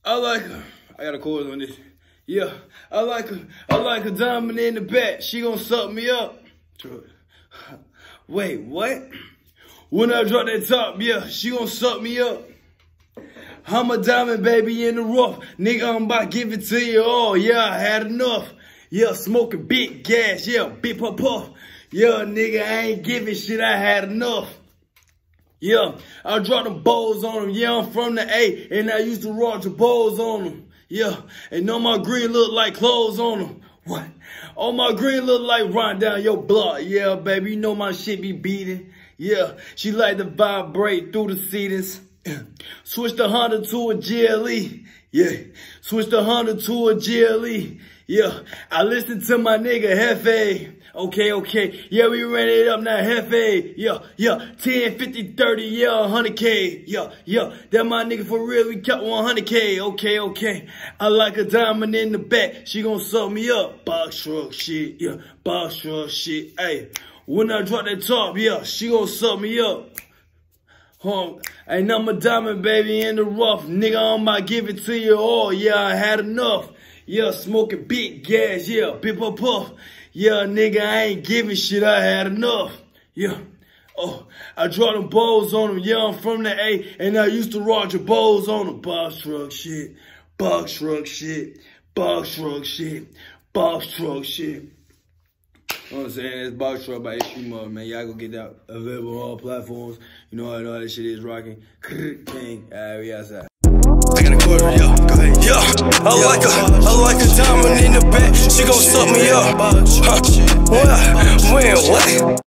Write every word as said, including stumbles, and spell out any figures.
I like her. I got a chorus on this. Yeah, I like her. I like her diamond in the back. She gonna suck me up. Wait, what? When I drop that top, yeah, she gonna suck me up. I'm a diamond baby in the rough. Nigga, I'm about to give it to you all. Yeah, I had enough. Yeah, smoking big gas. Yeah, big puff puff. Yeah, nigga, I ain't giving shit. I had enough. Yeah, I dropped them bowls on them. Yeah, I'm from the A, and I used to rock the bowls on them. Yeah, and all my green look like clothes on them. What? All my green look like run down your block. Yeah, baby, you know my shit be beating. Yeah, she like to vibrate through the seatings. Switch the Honda to a G L E. Yeah, switch the Honda to a G L E. Yeah, I listen to my nigga Hefe. Okay, okay. Yeah, we ran it up now, Hefe. Yeah, yeah. ten, fifty, thirty, yeah, one hundred K. Yeah, yeah. That my nigga for real. We got one hundred K. Okay, okay. I like a diamond in the back. She gon' suck me up. Box truck shit. Yeah, box truck shit. Hey, when I drop that top, yeah, she gon' suck me up. Huh. And I'm a diamond baby in the rough. Nigga, I'm about to give it to you all. Yeah, I had enough. Yeah, smoking big gas. Yeah, big puff puff. Yeah, nigga, I ain't giving shit. I had enough. Yeah. Oh, I dropped them bowls on them. Yeah, I'm from the A, and I used to rock the bowls on them. Box truck shit. Box truck shit. Box truck shit. Box truck shit. You know what I'm saying? It's Box Truck by H P Mud, man. Y'all go get that available on all platforms. You know how all that shit is rocking. King. Alright, we outside. I got a quarter, yo. Go ahead. Yeah, I like her. I like a diamond in the back. She gon' suck me up. Huh? What? When? What?